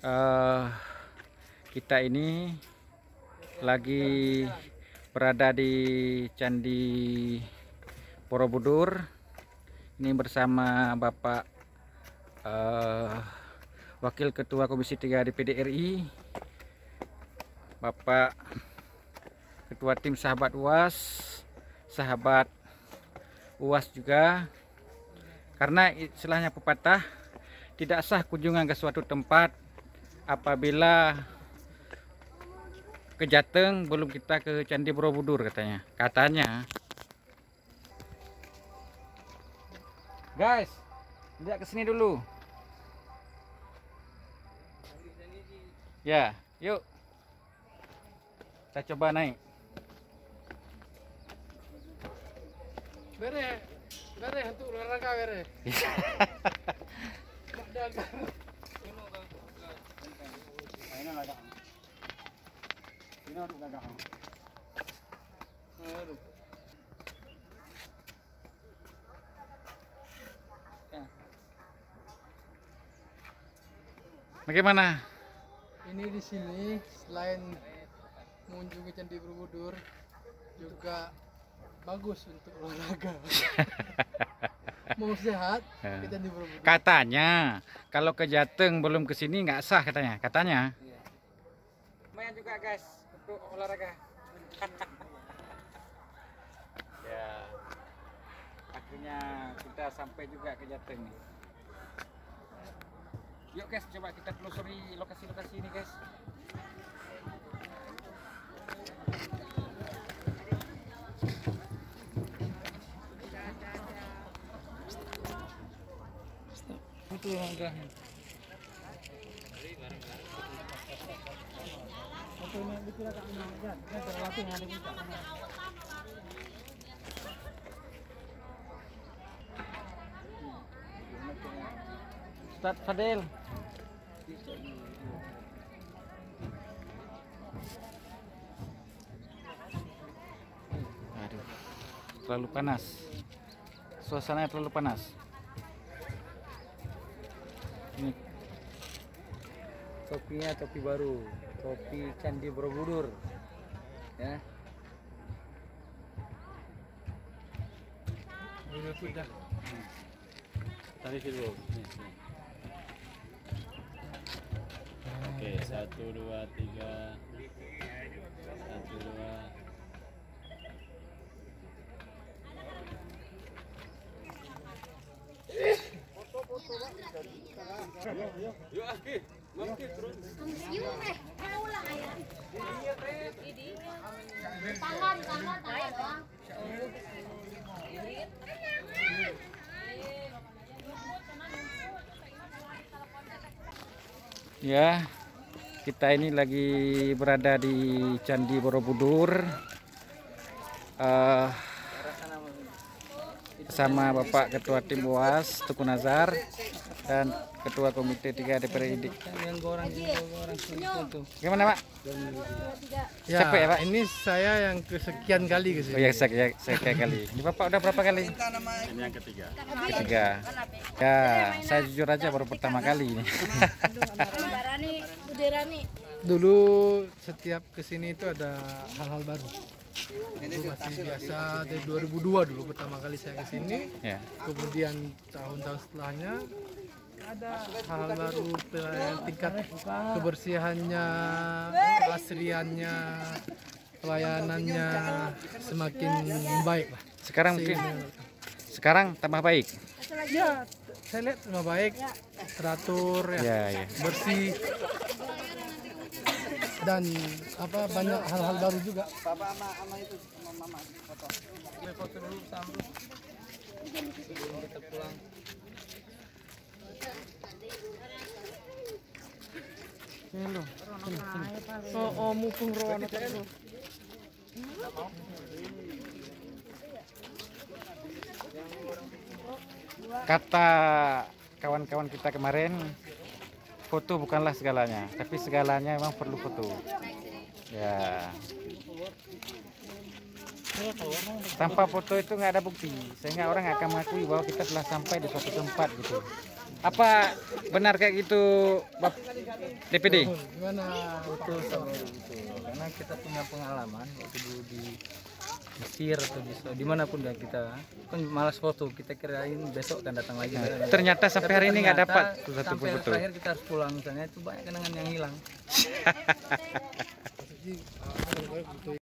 Eh, kita ini lagi berada di Candi Borobudur. Ini bersama Bapak Wakil Ketua Komisi 3 DPD RI, Bapak Ketua Tim Sahabat UAS, sahabat UAS juga. Karena istilahnya pepatah, tidak sah kunjungan ke suatu tempat apabila ke Jateng belum kita ke Candi Borobudur, katanya. Guys, lihat ke sini dulu. Ya, yuk. Kita coba naik. Bere hantu olahraga bere. Bagaimana? Ini di sini selain mengunjungi Candi Borobudur juga bagus untuk olahraga. Mau sehat ke Candi Borobudur. Katanya kalau ke Jateng belum ke sini nggak sah katanya. Lumayan juga guys untuk olahraga. Ya, akhirnya kita sampai juga ke Jateng nih. Yuk guys, coba kita telusuri lokasi-lokasi ini guys. Itu langkahnya. Ustaz Fadil. Aduh, terlalu panas. Suasananya terlalu panas. Ini topinya topi baru, topi Candi Borobudur. Ya. Ini sudah. Tadi dulu. Oke, 1, 2, 3. 1, 2. Yuk Aski, Aski turun. Tangan doang. Ya, kita ini lagi berada di Candi Borobudur bersama Bapak Ketua Tim UAS Tuku Nazar dan Ketua Komite 3 DPD. Gimana Pak? Ya, Capek ya Pak? ini saya yang kesekian kali ke Oh sini. ya, saya kali. Ini Bapak udah berapa kali? Ini yang ketiga. Ketiga. Ya, saya jujur aja baru pertama kali ini. Dulu setiap kesini itu ada hal-hal baru. Dulu masih biasa dari 2002 dulu pertama kali saya kesini. Ya. Kemudian tahun-tahun setelahnya ada hal baru, tingkat kebersihannya, keasriannya, pelayanannya semakin baik lah. Sekarang tambah baik. Ya, saya lihat tambah baik, teratur ya, Ya. bersih. Dan banyak hal-hal baru juga. Foto dulu sambil kita pulang. Oh, mumpung rono terus. Kata kawan-kawan kita kemarin, foto bukanlah segalanya, tapi segalanya memang perlu foto. Ya. Tanpa foto itu nggak ada bukti, sehingga orang akan mengakui bahwa kita telah sampai di suatu tempat gitu. Apa benar kayak gitu, Bap DPD? Gimana? Betul sama itu. Karena kita punya pengalaman waktu dulu di Mesir atau dimanapun ya kita kan malas foto, kita kirain besok akan datang lagi. Ternyata sampai hari ini nggak dapat satu sampai foto. terakhir kita harus pulang, misalnya itu banyak kenangan yang hilang. Jadi,